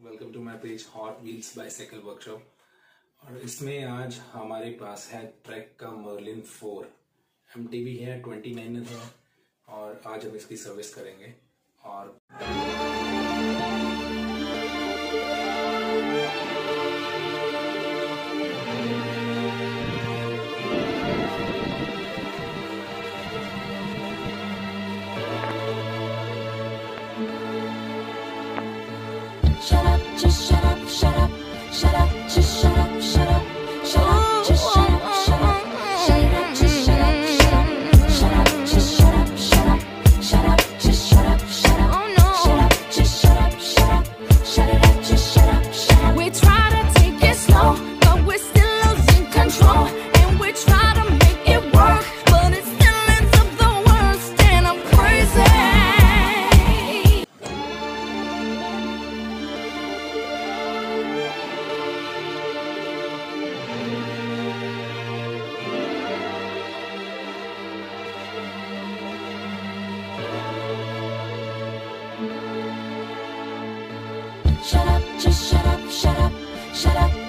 Welcome to my page Hot Wheels bicycle workshop. और इसमें आज हमारे पास है ट्रैक का मर्लिन 4 MTB है, 29 है और आज हम इसकी सर्विस करेंगे। और Shut up, just shut up, shut up, shut up, just shut up, shut up, shut up, just shut up, shut up, shut up, just shut up, shut up, shut up, just shut up, shut up, shut up, just shut up, shut up, oh no, shut up, just shut up, shut up, shut it up, just shut up, shut up. We try to take it slow, but we're still losing control, and we try to make it work, but it still ends up the worst, and I'm crazy. Shut up, just shut up, shut up, shut up.